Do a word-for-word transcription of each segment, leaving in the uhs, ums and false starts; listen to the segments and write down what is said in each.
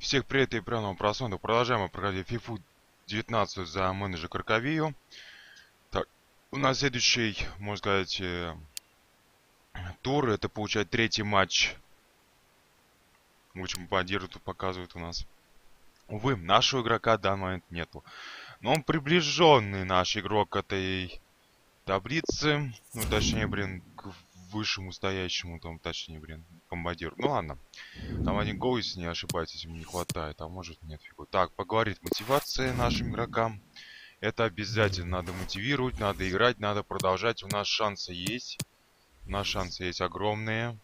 Всех привет и приятного просмотра. Продолжаем мы проходить фифу девятнадцать за менеджер Карковию. Так, у нас следующий, можно сказать, э, тур. Это получает третий матч. Очень бомбардирует, тут показывает у нас. Увы, нашего игрока в данный момент нету. Но он приближенный наш игрок к этой таблице. Ну, точнее, блин, к высшему стоящему, там, точнее, блин, бомбардиру. Ну ладно. Там один гол, если не ошибаюсь, если ему не хватает. А может нет фигу. Так, поговорить мотивация нашим игрокам. Это обязательно. Надо мотивировать, надо играть, надо продолжать. У нас шансы есть. У нас шансы есть огромные.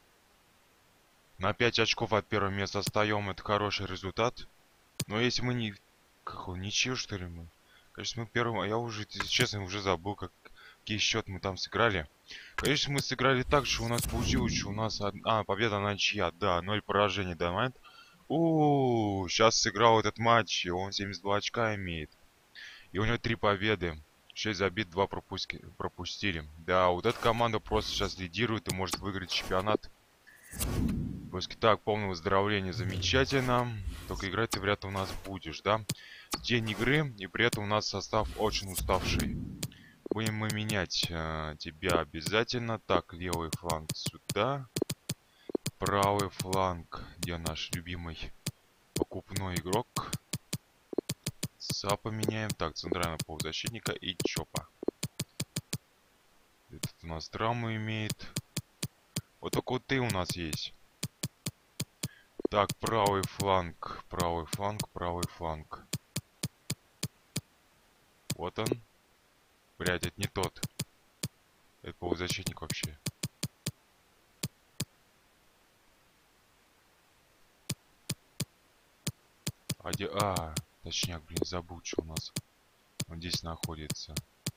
На пять очков от первого места отстаем. Это хороший результат. Но если мы не... Какой? Ничего, что ли, мы? Конечно, мы первым... Я уже, если честно, уже забыл, как... какие счет мы там сыграли. Конечно, мы сыграли так, что у нас получилось, что у нас... Од... А, победа ничья. Да, ноль поражений до момента. У, сейчас сыграл этот матч, и он семьдесят два очка имеет. И у него три победы. шесть забит, два пропуски, пропустили. Да, вот эта команда просто сейчас лидирует и может выиграть чемпионат. После так, полное выздоровление, замечательно. Только играть ты вряд ли у нас будешь, да? День игры, и при этом у нас состав очень уставший. Будем мы менять э, тебя обязательно. Так, левый фланг сюда. Правый фланг, где наш любимый покупной игрок. Са поменяем. Так, центрального полузащитника и Чопа. Этот у нас травму имеет. Вот только вот ты у нас есть. Так, правый фланг. Правый фланг, правый фланг. Вот он. Блядь, это не тот. Это полузащитник вообще. А где... А, точняк, блин, забыл, что у нас. Он здесь находится.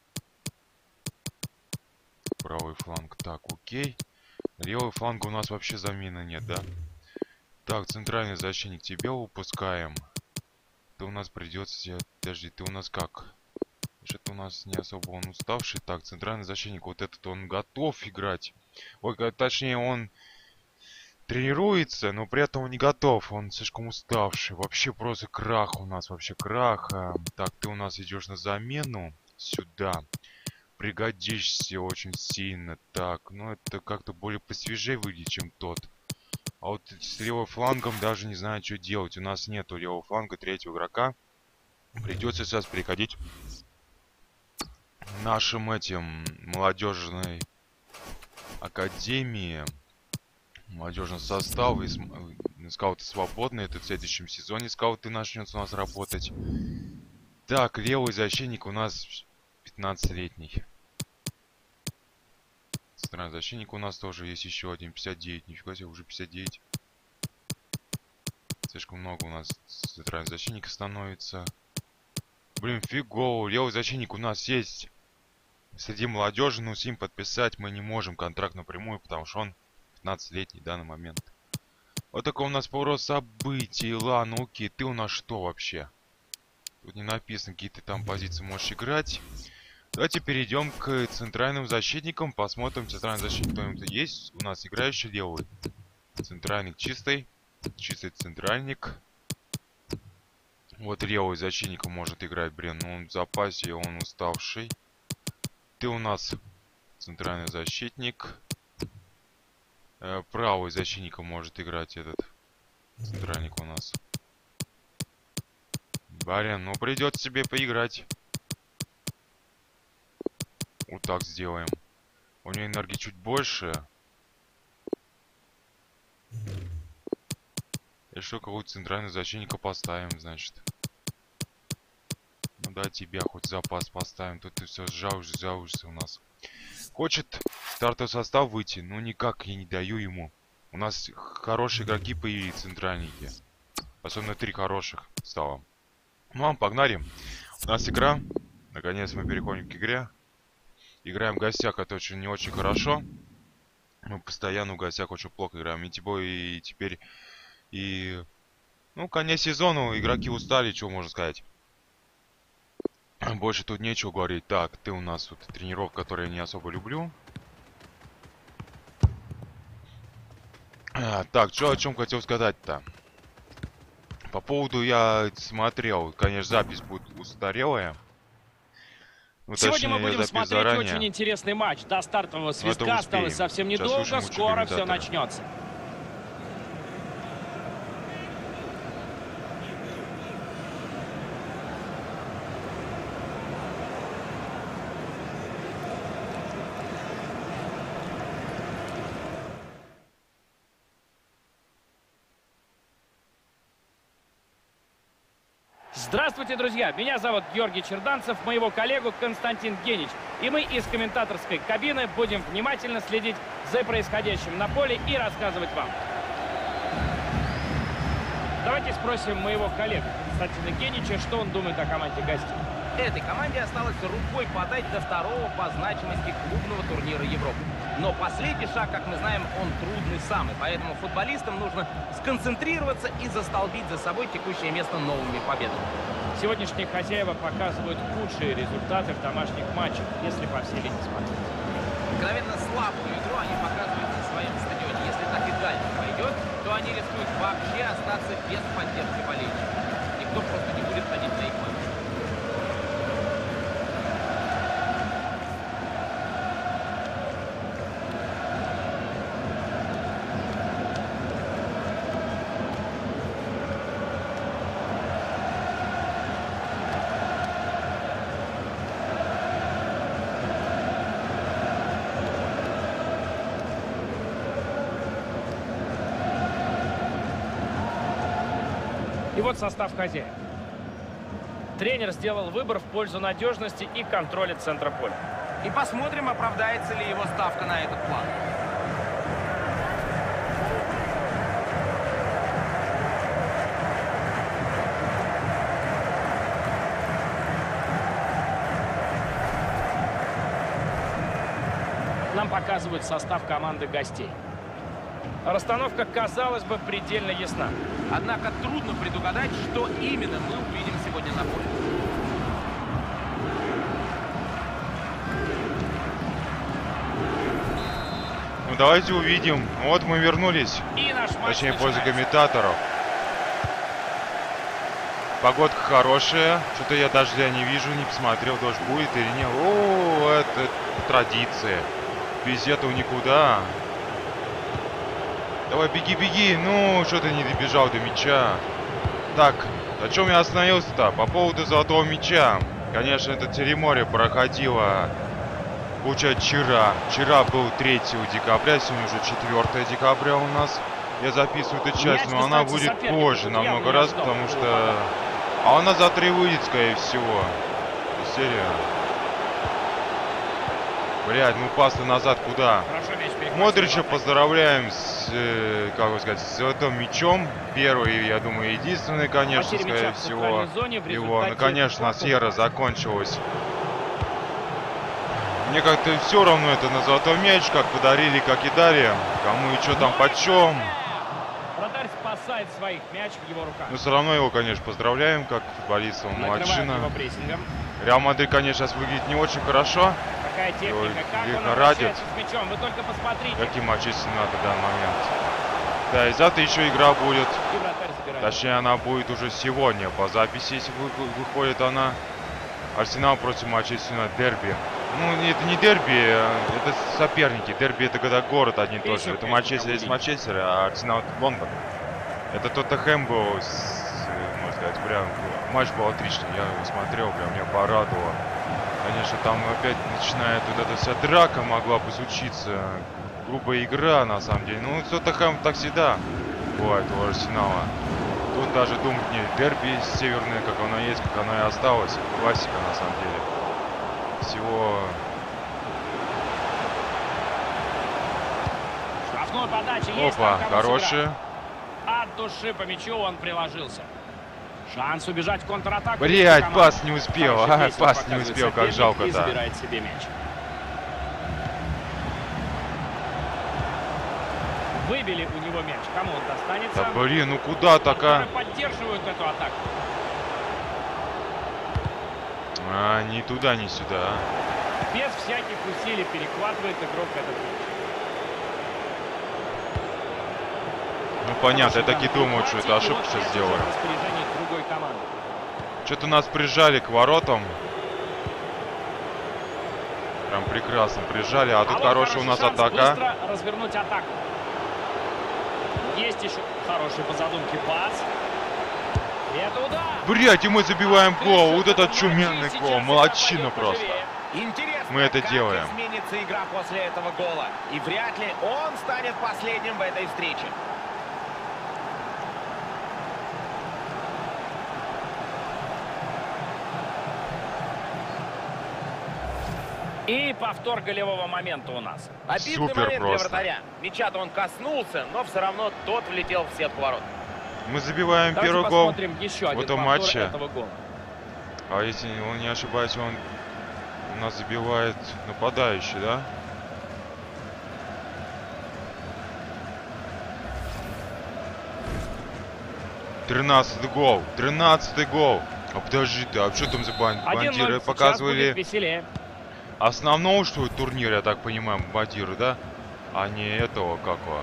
Правый фланг. Так, окей. Левый фланг у нас вообще замены нет, да? Так, центральный защитник, тебя выпускаем. Ты у нас придется... Подожди, ты у нас как? Что-то у нас не особо он уставший. Так, центральный защитник, вот этот он готов играть. Ой, точнее, он тренируется, но при этом он не готов. Он слишком уставший. Вообще просто крах у нас, вообще крах. Так, ты у нас идешь на замену. Сюда. Пригодишься очень сильно. Так, ну это как-то более посвежее выглядит, чем тот. А вот с левым флангом даже не знаю, что делать. У нас нету левого фланга третьего игрока. Придется сейчас переходить нашим этим молодежной академии. Молодежный состав. И скауты свободны. Это в следующем сезоне скауты начнется у нас работать. Так, левый защитник у нас пятнадцатилетний. Центральный защитник у нас тоже есть еще один. пятьдесят девять. Нифига себе, уже пятьдесят девять. Слишком много у нас центральных защитников становится. Блин, фигово. Левый защитник у нас есть. Среди молодежи, но с ним подписать мы не можем контракт напрямую, потому что он пятнадцатилетний в данный момент. Вот такой у нас поворот событий. Ладно, окей, ты у нас что вообще? Тут не написано, какие ты там позиции можешь играть. Давайте перейдем к центральным защитникам. Посмотрим, центральный защитник кто-нибудь есть. У нас играющий левый. Центральник чистый. Чистый центральник. Вот левый защитник может играть, блин. Но он в запасе, он уставший. Ты у нас центральный защитник. Э, правый защитник может играть этот центральник у нас. Блин, ну придется тебе поиграть. Вот так сделаем. У него энергии чуть больше. И что, какого-то центрального защитника поставим, значит. Ну да, тебя хоть запас поставим. Тут ты все сжаушься, сжаушься у нас. Хочет стартовый состав выйти, но никак я не даю ему. У нас хорошие игроки появились, центральники. Особенно три хороших стало. Ну ладно, погнали. У нас игра. Наконец мы переходим к игре. Играем в гостях, это очень не очень хорошо. Мы постоянно в гостях очень плохо играем. И типа и теперь... И... Ну, конец сезона, игроки устали, что можно сказать. Больше тут нечего говорить. Так, ты у нас вот тренировка, которую я не особо люблю. А, так, что о чем хотел сказать-то? По поводу я смотрел, конечно, запись будет устарелая. Ну, Сегодня мы точнее, будем смотреть заранее. очень интересный матч. До стартового свистка осталось совсем недолго, скоро все начнется. Здравствуйте, друзья! Меня зовут Георгий Черданцев, моего коллегу Константин Генич. И мы из комментаторской кабины будем внимательно следить за происходящим на поле и рассказывать вам. Давайте спросим моего коллегу Константина Генича, что он думает о команде гостей. Этой команде осталось рукой подать до второго по значимости клубного турнира Европы. Но последний шаг, как мы знаем, он трудный самый. Поэтому футболистам нужно сконцентрироваться и застолбить за собой текущее место новыми победами. Сегодняшние хозяева показывают худшие результаты в домашних матчах, если по всей линии смотреть. Откровенно слабую игру они показывают на своем стадионе. Если так и дальше пойдет, то они рискуют вообще остаться без поддержки болельщиков. Никто просто не будет ходить на их матч. И вот состав хозяев. Тренер сделал выбор в пользу надежности и контроля центра поля. И посмотрим, оправдается ли его ставка на этот план. Нам показывают состав команды гостей. Расстановка, казалось бы, предельно ясна. Однако трудно предугадать, что именно мы увидим сегодня на поле. Ну давайте увидим. Вот мы вернулись. И наш матч Точнее, начинается. пользу комментаторов. Погодка хорошая. Что-то я дождя не вижу, не посмотрел, дождь будет или нет. О, это, это традиция. Без этого никуда. Давай, беги, беги. Ну, что ты не добежал до мяча. Так, о чем я остановился-то? По поводу золотого мяча. Конечно, это Тереморе проходило, получается, вчера. Вчера был третьего декабря, сегодня уже четвёртое декабря у нас. Я записываю эту часть, но она будет позже намного раз, потому что... А она завтра и выйдет, скорее всего. Серия. Блядь, ну пас назад куда? Модрича поздравляем с, э, как бы сказать, с золотым мячом. Первый, я думаю, единственный, конечно, скорее всего, его. Ну, конечно, сера закончилась. Мне как-то все равно это на золотой мяч, как подарили, как и дали. Кому и что там почем. Вратарь спасает своих, мяч в его руках. Но все равно его, конечно, поздравляем, как футболиста, он молодчина. прессингом. Реал Мадрид, конечно, сейчас выглядит не очень хорошо. Какая техника, как он радит. обращается с мячом, вы только посмотрите. Каким Манчестер надо в данный момент. Да, и завтра еще игра будет. И вратарь забирает. Точнее, она будет уже сегодня по записи, если вы- выходит она. Арсенал против Манчестер Юнайтед, дерби. Ну, это не дерби, это соперники. Дерби это когда город один и тот же. Это Манчестер есть Манчестер, а Арсенал это Лондон. Это Тоттенхэм был, с, можно сказать, прям матч был отличный. Я его смотрел, прям меня порадовало. Конечно, там опять начинает вот эта вся драка могла бы случиться. Грубая игра, на самом деле. Ну, Тоттенхэм так всегда бывает у Арсенала. Тут даже думать не дерби северное, как оно есть, как оно и осталось. Классика, на самом деле. Всего... Штрафной подачи есть. Опа, там кого хороший. сыграть. От души по мячу он приложился. Шанс убежать в контратаку. Блять, пас не успел, а, Хороший пас прессинг не показывает успел, как соперник и жалко-то. забирает себе мяч. Выбили у него мяч. Кому он достанется? Да блин, ну куда такая? Поддерживают эту атаку. А, ни туда, ни сюда. Без всяких усилий перехватывает игрок этот мяч. Ну понятно, я так и думаю, что это ошибку сейчас сделаю. Что-то нас прижали к воротам. Прям прекрасно прижали, а тут а хорошая вот у нас атака. Развернуть атаку. Есть еще хороший по задумке пас. Это удар. Блять, и мы забиваем гол. Вот этот чуменный гол. Молодчина просто. Интересно, мы это как делаем. изменится игра после этого гола. И вряд ли он станет последним в этой встрече. И повтор голевого момента у нас. Обидный Супер момент просто. для вратаря. Мяча-то он коснулся, но все равно тот влетел в сетку ворот. Мы забиваем Давайте первый гол еще в этом матче. Этого гола. А если он не ошибаюсь, он у нас забивает нападающий, да? Тринадцатый гол. Тринадцатый гол. А подожди ты, а что там за бан бандиры показывали? Основного, что ли, турнир, я так понимаю, бандиры, да? А не этого какого.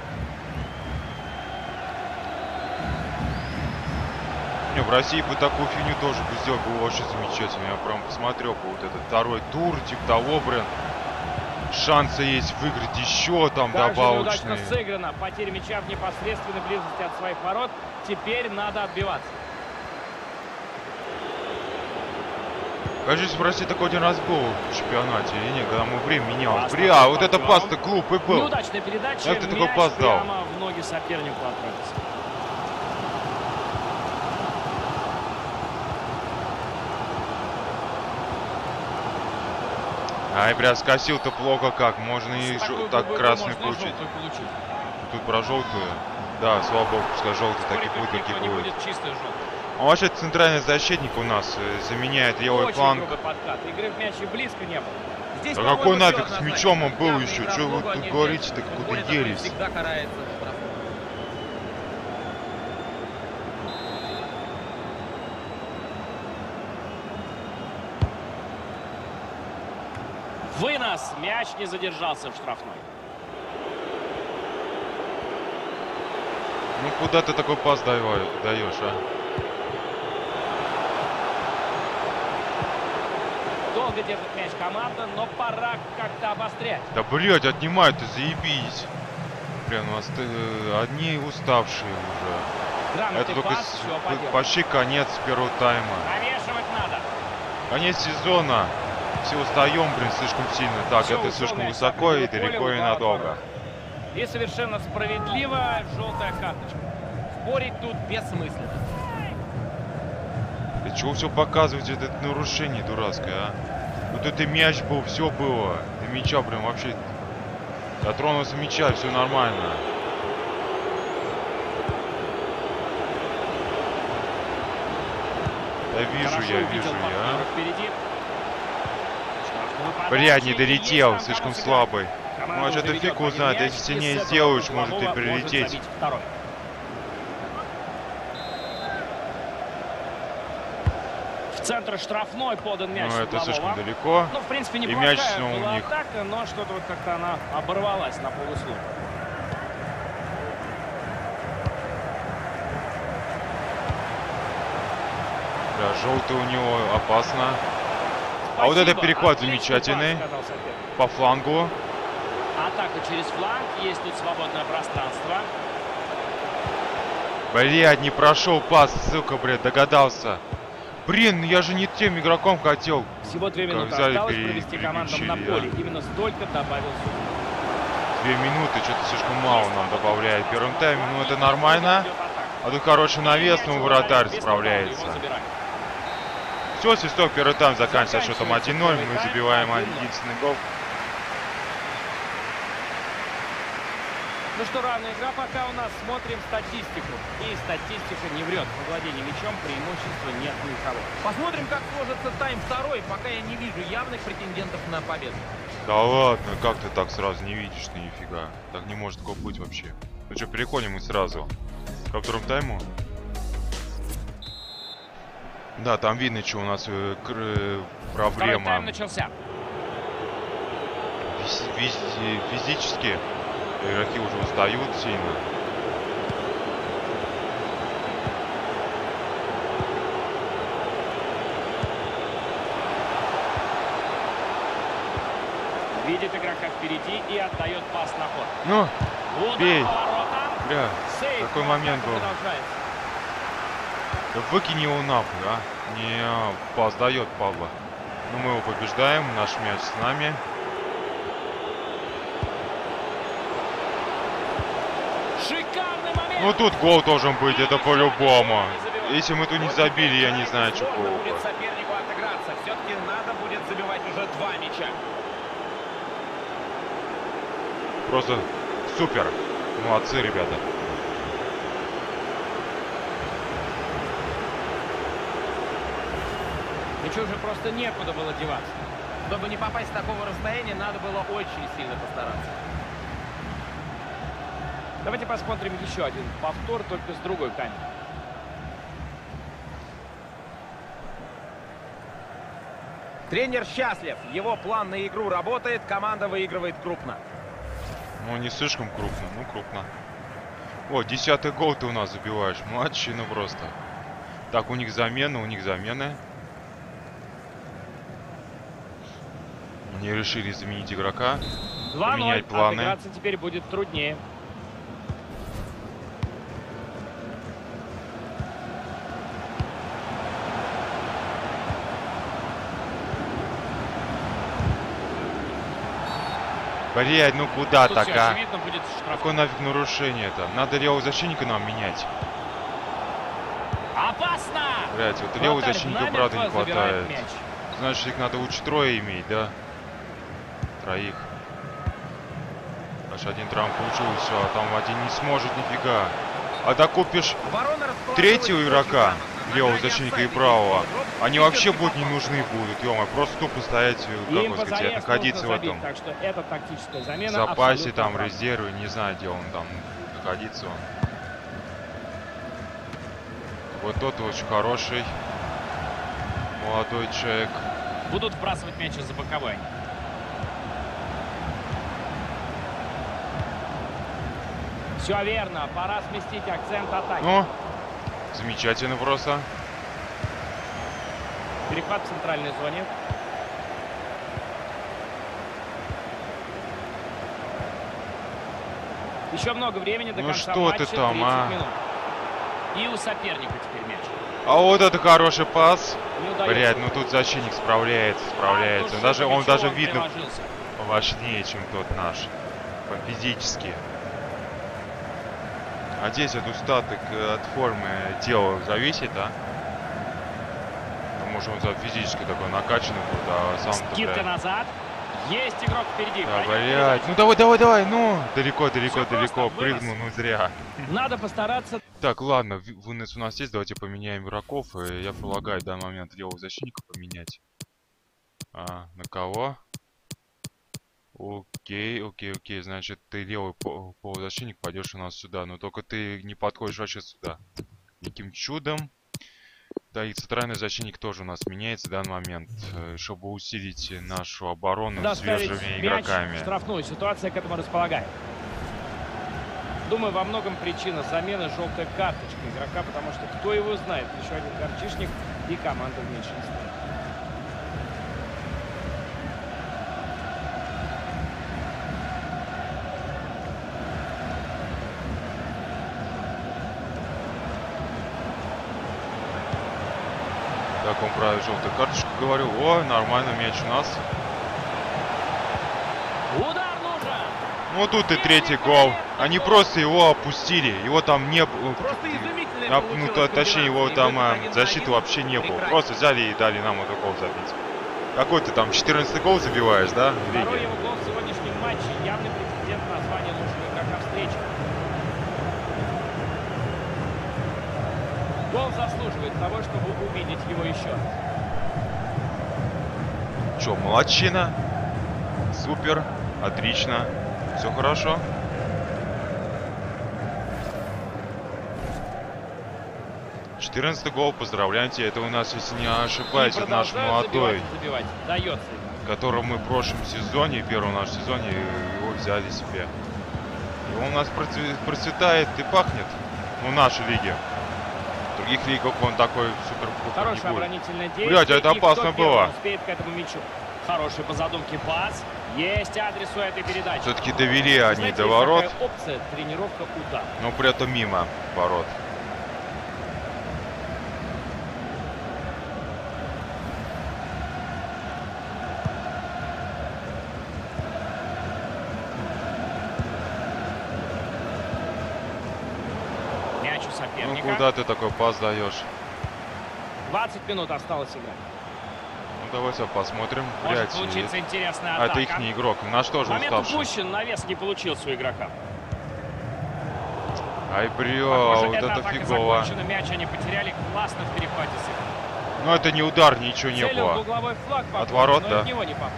Не, в России бы такую фигню тоже бы сделать, было вообще замечательно. Я прям посмотрел по вот этот второй тур, типа того, блин. Шансы есть выиграть еще там добавочные. Удачно сыграно. Потеря мяча в непосредственной близости от своих ворот. Теперь надо отбиваться. Кажется, в России такой один раз был в чемпионате, или нет, когда мы время менялось. Бля, вот это пас-то глупый был. Неудачная передача. Как ты такой пас дал? Прямо в ноги сопернику отправился. Ай, бля, скосил-то плохо как. Можно и жо... так красный получить. Тут про желтую. Да, слава богу, пускай желтый так и будет, как и будет. Он вообще центральный защитник у нас заменяет левый фланг. Игры в мяч и близко не было. Здесь, да какой нафиг с мячом он был еще? Что вы тут говорите-то, какую-то ересь? Вынос. Мяч не задержался в штрафной. Ну куда ты такой пас даешь, а? Долго держит мяч команда, но пора как-то обострять. Да блять, отнимают-то, заебись. Блин, у нас э, одни уставшие уже. Грамотный это только пас, с, почти конец первого тайма. Навешивать надо. Конец сезона. Все устаем, блин, слишком сильно. Так, Все, это слишком высоко и далеко и надолго. И совершенно справедливо желтая карточка. Спорить тут бессмысленно. Ты чего все показываете, это нарушение дурацкое, а? Вот это мяч был, все было. До мяча прям вообще... Дотронулся мяча, все нормально. Да вижу Хорошо я, вижу я. Впереди. Блядь, не долетел, слишком слабый. Ну а что ты фиг узнает, если сильнее сделаешь, может и прилететь. В центр штрафной подан мяч. Ну это слишком далеко. Ну, в принципе, и мяч ну, была у них. атака, но что-то вот как-то она оборвалась на полусловие. Да, желтый у него опасно. Спасибо. А вот это перехват Отличный замечательный. пас, по флангу. Атака через фланг. Есть тут свободное пространство. Блядь, не прошел пас, ссылка, блядь, догадался. Блин, я же не тем игроком хотел. Всего две минуты взяли, осталось пере... провести командам на поле. А? Именно столько добавил Суд. Две минуты, что-то слишком мало нам добавляет в первом тайме. Ну это нормально. А тут хороший навес, но вратарь справляется. Все, свисток, первый тайм заканчивается счетом один ноль. Мы забиваем единственный гол. Ну что, равная игра пока у нас. Смотрим статистику. И статистика не врет. Во владении мячом преимущества нет ни у кого. Посмотрим, как сложится тайм второй. Пока я не вижу явных претендентов на победу. Да ладно, как ты так сразу не видишь, ты нифига. Так не может такого быть вообще. Ну что, переходим мы сразу ко второму тайму. Да, там видно, что у нас э, э, проблема. Второй тайм начался. Физ физ физически игроки уже устают сильно. впереди и отдает пас на ход. Ну, Удар бей. по воротам. Бля, Сейф, какой но момент атака был. продолжается. Да выкини его нахуй, а. Не, пас дает, Павла. Ну, мы его побеждаем, наш мяч с нами. Шикарный момент. Ну, тут гол должен быть, это по-любому. Если мы тут не забили, я не знаю, что Сложно было будет бы. сопернику отыграться. Все-таки надо будет забивать уже два мяча. Просто супер. Молодцы, ребята. Мячу уже просто некуда было деваться. Чтобы не попасть с такого расстояния, надо было очень сильно постараться. Давайте посмотрим еще один повтор, только с другой камеры. Тренер счастлив. Его план на игру работает, команда выигрывает крупно. Ну, не слишком крупно, ну, крупно. О, десятый гол ты у нас забиваешь. Младшина просто. Так, у них замена, у них замены. Они решили заменить игрока. два ноль. Поменять планы. Отыграться теперь будет труднее. Блядь, ну куда Тут так, все а? очевидно, будет штраф. Какое нафиг нарушение-то? Надо левого защитника нам менять. Опасно! Блядь, вот левого Вратарь защитника намертво правда не забирает хватает. мяч. Значит, их надо лучше трое иметь, да? Троих. Аж один травм получил, все, а там один не сможет нифига. А докупишь Оборона расположилась третьего очень игрока, грамотно. На левого грани защитника и офсайда правого, действует игрок, они и вообще все-таки будут не попал. нужны будут, ё-моё, просто тупо стоять, как Им бы сказать, позарез находиться в нужно забить, этом так что эта тактическая замена в запасе, абсолютно там, оправдана. резервы, не знаю, где он там находится он. Вот тот очень хороший молодой человек. Будут вбрасывать мяч из-за боковой. Все верно, пора сместить акцент атаки. Ну, замечательно просто. Перехват в центральной зоне. Еще много времени до Ну конца что матча, ты там, тридцать а? минут. И у соперника теперь мяч. А вот это хороший пас. Не удается. Блять, ну тут защитник справляется, справляется. От души Даже по он мячу даже он видно приложился. важнее, чем тот наш. По-физически. А здесь от устаток, от формы тела зависит, а? Потому что он за физически такой накачанный будет, а сам-то, Скидка блядь. назад. Есть игрок впереди. Да, Пройдет блядь. передачу. Ну давай, давай, давай, ну! Далеко, далеко, Всё далеко. просто, вынос. Прыгнул, ну зря. Надо постараться. Так, ладно, ви- вынос у нас есть, давайте поменяем игроков. И я предлагаю в данный момент левого защитника поменять. А, на кого? Окей, окей, окей, значит, ты левый по- полузащитник пойдешь у нас сюда. Но только ты не подходишь вообще сюда. Каким чудом. Да, и центральный защитник тоже у нас меняется в данный момент, э, чтобы усилить нашу оборону Доставить свежими мяч игроками. в штрафную. Ситуация к этому располагает. Думаю, во многом причина замены желтой карточки игрока, потому что кто его знает, еще один горчишник и команда в меньшинстве. Так, он про желтую карточку говорил. О, нормально, мяч у нас. Удар нужен! Ну тут и третий гол. Они просто его опустили. Его там не было. Просто изумительная А, ну, получилась то, точнее, его комбинация. там И а, выход один на защиты один. вообще не было. Прекрасно. Просто взяли и дали нам этот гол забить. Какой ты там, четырнадцатый гол забиваешь, да? в Второй лиге? его гол в сегодняшнем матче. Явный претендент на звание лучшего игрока встречи. Гол заслуживает того, чтобы увидеть его еще раз. Чё, молодчина. Супер. Отлично. Все хорошо. четырнадцатый гол, поздравляем тебя. Это у нас, если не ошибаюсь, И это наш продолжают молодой, забивать, забивать. Дается ему. которого мы в прошлом сезоне, в первом нашем сезоне, его взяли себе. И он у нас процве- процветает и пахнет. Ну, в нашей лиге. В других лигах он такой супер не Хорошее будет. оборонительное действие. Блядь, а это И кто опасно первым было. успеет к этому мячу. Хороший по задумке пас. Есть адрес у этой передачи. Все-таки довели они Знаете, до есть ворот. такая опция тренировка удар. Но при этом мимо ворот. Мяч у Ну соперника. куда ты такой пас даешь? двадцать минут осталось играть. Ну давайте посмотрим. Может Блядь, получиться и- интересная а атака. это их не игрок. Наш тоже Момент уставший. упущен, навес не получился у игрока. Ай, брё, Похоже, вот эта это атака фигово. закончена, мяч они потеряли классно в перехвате сыграли. Ну это не удар, ничего не Целил в было. угловой флаг, похоже, ворот, но да. от него не попал.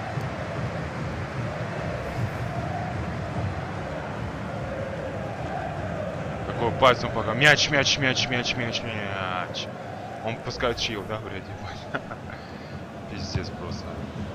Такой пальцем пока. Мяч, мяч, мяч, мяч, мяч, мяч. Он поскочил, да, вроде бы. Пиздец просто.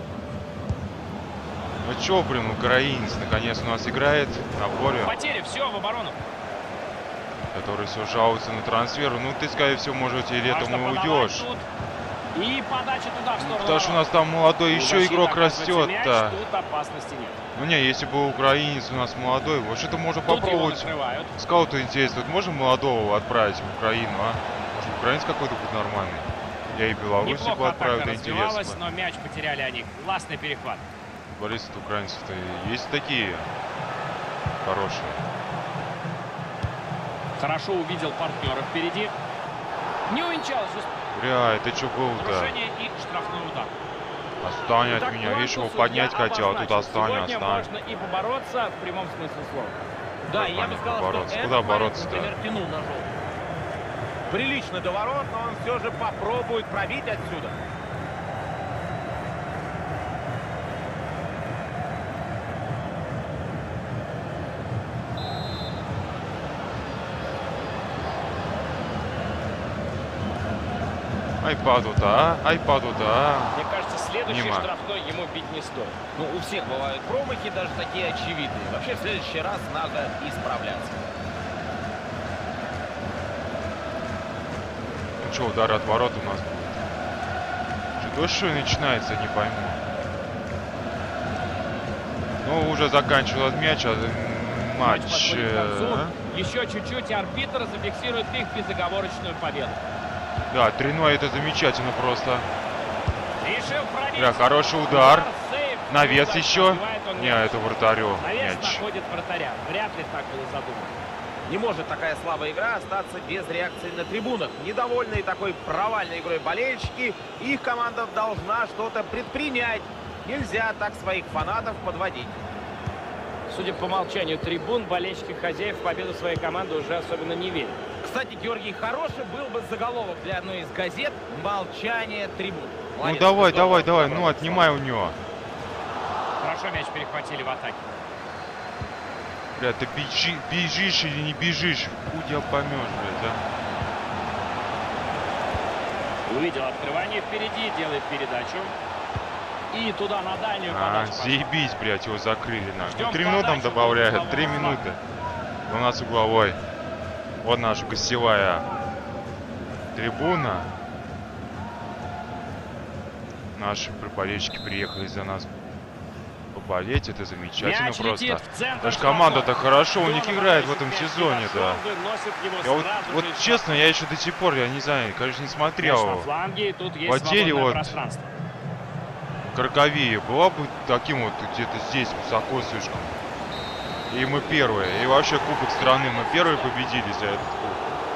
Ну чё, блин, украинец наконец у нас играет на поле, Потери, все, в оборону. который все жалуется на трансфер. Ну ты, скорее всего, может, и летом Важно и подавать уйдешь. тут. И подача туда, в сторону Потому что у ворот. нас там молодой У еще защиты игрок оказывается мяч, растет-то. Тут опасности нет. Ну не, если бы украинец у нас молодой, вот что-то можно Тут его попробовать. накрывают. Скауту интересно, вот можем молодого отправить в Украину, а? Может, украинец какой-то будет нормальный? Я и Беларусь бы Неплохо отправил, атака это развивалась, интересно. но мяч потеряли они. Классный перехват. Борис, украинцев-то есть такие хорошие. Хорошо увидел партнера впереди. Не увенчалось успех. Бля, это что было-то? Нарушение и штрафной удар. Отстань от Итак, меня, видишь, его судья поднять хотел, а тут обозначил. отстань, Сегодня отстань. можно и побороться в прямом смысле слова. Да, Как я бы понятно, сказал, бороться? что Куда этот момент, бороться-то? например, тянул на желтый. Прилично до ворот, но он все же попробует пробить отсюда. Ай, паду-то, а? Ай, паду-то, а? Мне кажется, следующий Мимо. штрафной ему бить не стоит. Ну, у всех бывают промахи, даже такие очевидные. Вообще, в следующий раз надо исправляться. Ну что, удар от ворот у нас будет? Что, дождь что ли начинается, не пойму. Ну, уже заканчивал мяч, а м, Матч матч... подходит к концу. э, Еще чуть-чуть, и арбитр зафиксирует их безоговорочную победу. Да, три ноль это замечательно просто. Решил пробить. Бля, хороший удар. Сейв. Навес Удачно еще. отбивает он Не, мяч. это вратарю Навес мяч. находит вратаря. Вряд ли так было задумано. Не может такая слабая игра остаться без реакции на трибунах. Недовольные такой провальной игрой болельщики, их команда должна что-то предпринять. Нельзя так своих фанатов подводить. Судя по молчанию трибун, болельщики хозяев в победу своей команды уже особенно не верят. Кстати, Георгий, хороший был бы заголовок для одной из газет «Молчание трибун». Ну Молодец, давай, здорово, давай, давай, здорово. ну отнимай у него. Хорошо мяч перехватили в атаке. Бля, ты бежи, бежишь или не бежишь? Хуй я поймешь, блядь, а? Увидел открывание впереди, делает передачу. И туда на дальнюю А, подачу. заебись, блядь, его закрыли, на. Ждем Ну, три минуты нам подачу, добавляют, углового три флага. минуты. У нас угловой. Вот наша гостевая трибуна. Наши болельщики приехали за нас поболеть, это замечательно Мяч просто. летит в центр Даже штрафной. команда-то хорошо у них Здорово играет в выносит этом мяч, сезоне, и да. Дашон выносит его Я вот, сразу вот же из честно, я еще до сих пор, я не знаю, конечно, не мяч смотрел. на фланге, и тут есть Потери свободное вот. пространство. Краковия была бы таким вот где-то здесь высоко слишком. И мы первые. И вообще Кубок страны мы первые победили за этот кубок.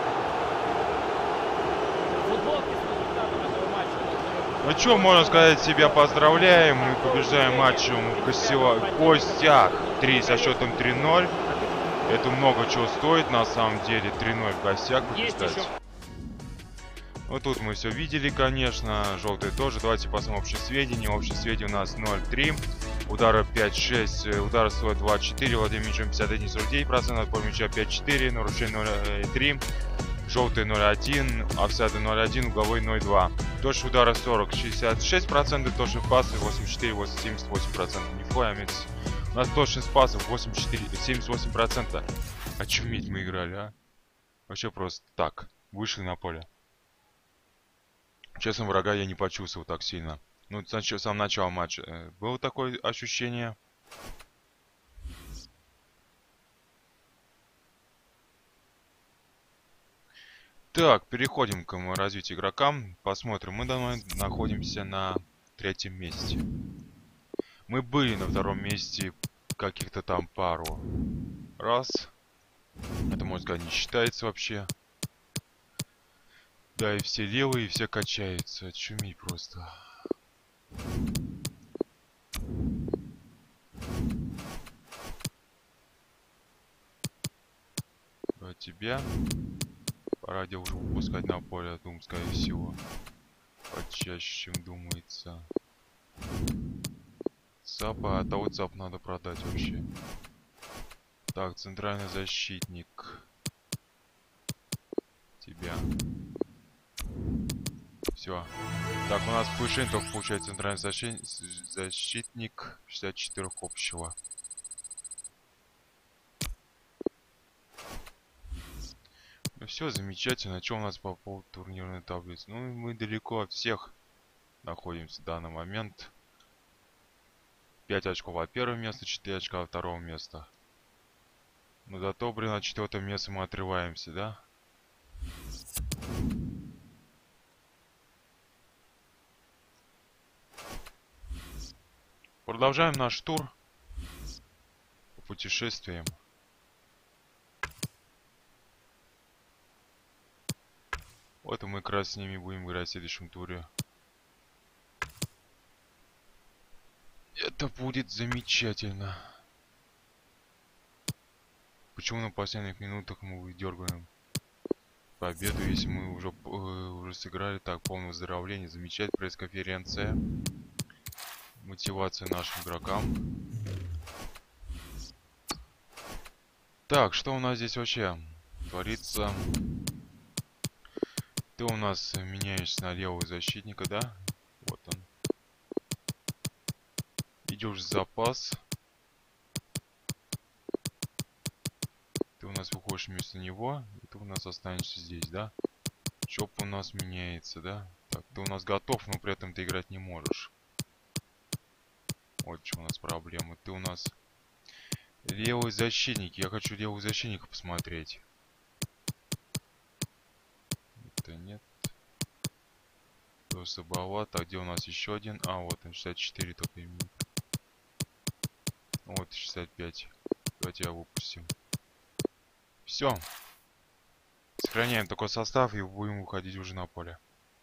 Футболки с результатом этого матча. Ну что, можно сказать, себя поздравляем. Мы побеждаем матчем в гостева- в гостях три со счетом три ноль. Это много чего стоит на самом деле. три ноль в гостях Есть побеждать. еще. Вот тут мы все видели, конечно. Желтые тоже. Давайте посмотрим общее сведения. Общее сведения у нас ноль три. Удара пять шесть. Удара стоит два четыре. Владение мячом пятьдесят один целых сорок девять процентов. Отбор мяча пять четыре. Нарушение ноль три. Желтый ноль один. Офсайды ноль один. Угловой ноль два. Точность удара сорок шестьдесят шесть процентов. Точность пасы восемьдесят четыре семьдесят восемь процентов. Нихуя, мец. У нас точность пасов восемьдесят четыре семьдесят восемь процентов. Очуметь мы играли, а? Вообще просто так. Вышли на поле. Честно, врага я не почувствовал так сильно. Ну, с самого начала матча было такое ощущение. Так, переходим к развитию игрокам. Посмотрим. Мы давно находимся на третьем месте. Мы были на втором месте каких-то там пару раз. Это, можно сказать, не считается вообще. Да, и все левые, и все качаются. Чумить просто. Про тебя. Пора где уже выпускать на поле, думаю, скорее всего. Почаще, чем думается. Цапа, а того цап надо продать вообще. Так, центральный защитник. Тебя. Все. Так, у нас Пышентов получает центральный защи... защитник. шестьдесят четыре общего. Ну все, замечательно. Что у нас по поводу турнирной таблицы? Ну, мы далеко от всех находимся в данный момент. пять очков от первого места, четыре очка от второго места. Но зато, блин, от четвертого места мы отрываемся, да? Продолжаем наш тур по путешествиям. Вот и мы как раз с ними будем играть в следующем туре. Это будет замечательно. Почему на последних минутах мы выдергиваем победу, если мы уже, э, уже сыграли? Так, полное выздоровление. Замечательная пресс-конференция. Мотивация нашим игрокам. Так, что у нас здесь вообще творится? Ты у нас меняешься на левого защитника, да? Вот он. Идешь в запас. Ты у нас выходишь вместо него. И ты у нас останешься здесь, да? Чоп у нас меняется, да? Так, ты у нас готов, но при этом ты играть не можешь. Вот что у нас проблема. Ты у нас левый защитник. Я хочу левого защитника посмотреть. Это нет. Просто балат. А где у нас еще один? А, вот он, шестьдесят четыре только имеет. Вот, шестьдесят пять. Давайте его выпустим. Все. Сохраняем такой состав и будем уходить уже на поле.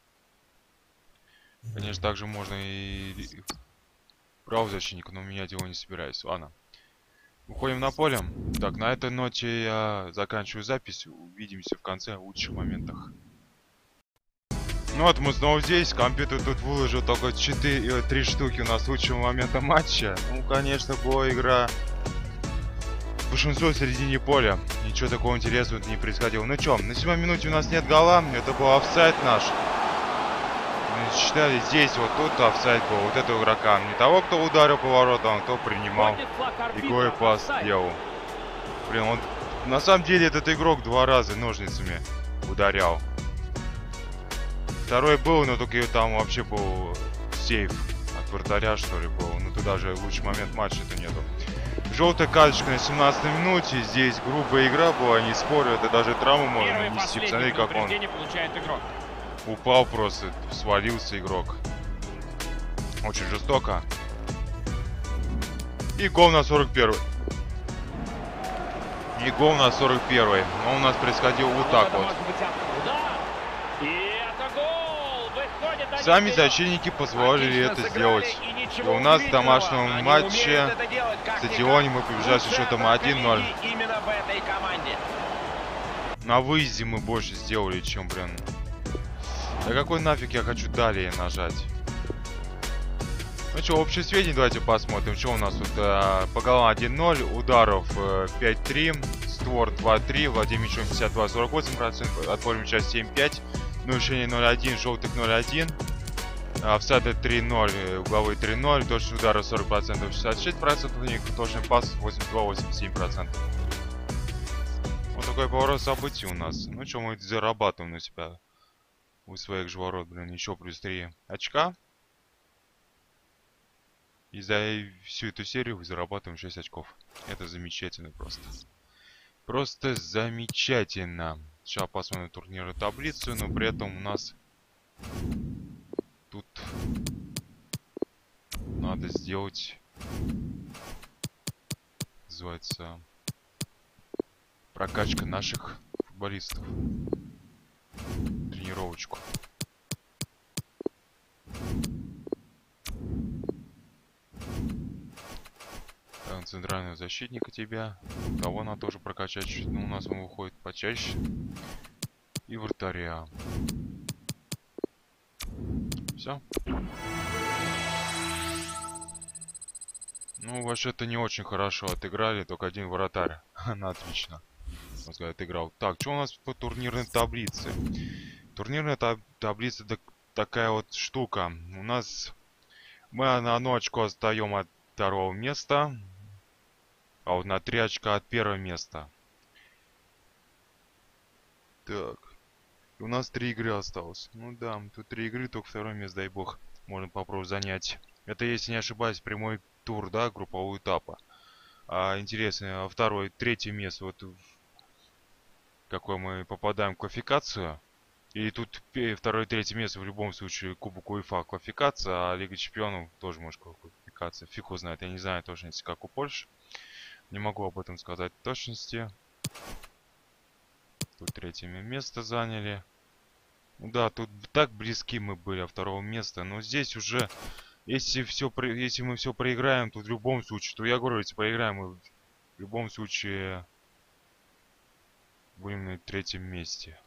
Конечно, также можно и правый защитник, но менять его не собираюсь. Ладно. Уходим на поле. Так, на этой ноте я заканчиваю запись. Увидимся в конце в лучших моментах. Ну вот мы снова здесь. Компьютер тут выложил только четыре, три штуки у нас лучшего момента матча. Ну, конечно, была игра большинство в середине поля. Ничего такого интересного не происходило. Ну чё, на седьмой минуте у нас нет гола. Это был офсайд наш. Мы считали здесь, вот тут офсайд был. Вот этого игрока. Не того, кто ударил по воротам, кто принимал. Игрой пас делал. Блин, он... На самом деле этот игрок два раза ножницами ударял. Второй был, но только там вообще был сейф от вратаря, что ли, был. Ну туда же лучший момент матча-то нету. Желтая карточка на семнадцатой минуте. Здесь грубая игра была, не спорю. Это даже травму можно нанести. Посмотри, как он упал просто, свалился игрок. Очень жестоко. И гол на сорок первой. И гол на сорок первой. Но у нас происходил вот так вот. Сами защитники позволили это сделать. И у нас в домашнем матче в стадионе мы побежали со счетом один ноль. На выезде мы больше сделали, чем, блин. Да какой нафиг я хочу далее нажать? Ну что, общее сведения давайте посмотрим. Что у нас тут? А, по голам один ноль, ударов э, пять три, створ два три, владение мячом пятьдесят два сорок восемь процентов, от поля мяча семь пять, нарушение ноль один, желтых ноль один, офсайды три ноль, угловые три ноль, точность удара сорок процентов, шестьдесят шесть процентов, у них точный пас восемьдесят два восемьдесят семь процентов. Вот такой поворот событий у нас. Ну что, мы зарабатываем на себя у своих же ворот, блин, еще плюс три очка. И за всю эту серию зарабатываем шесть очков. Это замечательно просто. Просто замечательно. Сейчас посмотрим турнирную таблицу, но при этом у нас тут надо сделать, называется, прокачка наших футболистов. Тренировочку. Там центрального защитника тебя. Того надо тоже прокачать. Ну, у нас он выходит почаще. И вратаря. Все. Ну, вообще-то не очень хорошо отыграли. Только один вратарь. Она отлично. Он сказать, отыграл. Так, что у нас по турнирной таблице? Турнирная таб таблица так, такая вот штука. У нас мы на одно очко отстаем от второго места. А вот на три очка от первого места. Так. У нас три игры осталось. Ну да, тут три игры, только второе место, дай бог, можно попробовать занять. Это, если не ошибаюсь, прямой тур, да, группового этапа. А интересно, а второе, третье место, вот в какое мы попадаем в квалификацию. И тут второе, третье место в любом случае Кубок УЕФА квалификация, а Лига Чемпионов тоже может квалификация. Фиг его знает, я не знаю точности, как у Польши. Не могу об этом сказать в точности. Тут третье место заняли. Ну да, тут так близки мы были от второго места. Но здесь уже, если все, если мы все проиграем, то в любом случае, то я говорю, если проиграем, мы в любом случае будем на третьем месте.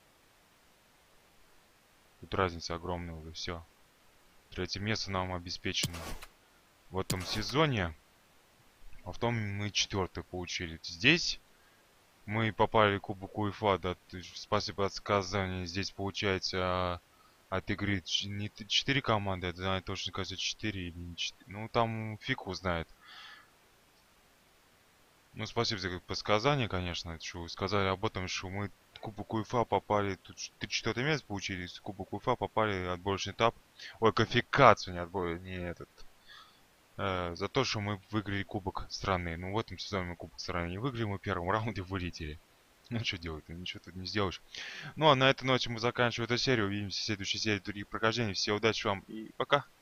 Тут разница огромная уже, все. Третье место нам обеспечено в этом сезоне. А в том мы четвертое получили. Здесь мы попали в Кубок УЕФА, да, спасибо подсказанию. Здесь получается от игры не четыре команды, это знаю, точно кажется четыре или не четыре. Ну там фиг его знает. Ну спасибо за подсказание, конечно, что вы сказали об этом, что мы в Кубок УЕФА попали, тут четвертое место получили, в Кубок УЕФА попали отборочный этап. Ой, квалификацию, не отбор, не этот. За то, что мы выиграли Кубок страны. Ну, в этом сезоне мы Кубок страны не выиграли, мы в первом раунде вылетели. Ну, что делать? Ничего тут не сделаешь. Ну, а на этой ноте мы заканчиваем эту серию. Увидимся в следующей серии других прохождений. Всего удачи вам и пока.